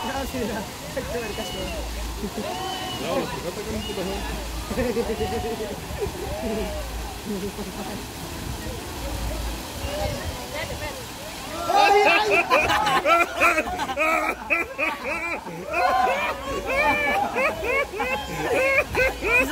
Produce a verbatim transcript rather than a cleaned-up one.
No, sí, no. Este mercado. No, fíjate con un putazón. ¡Ay, ay!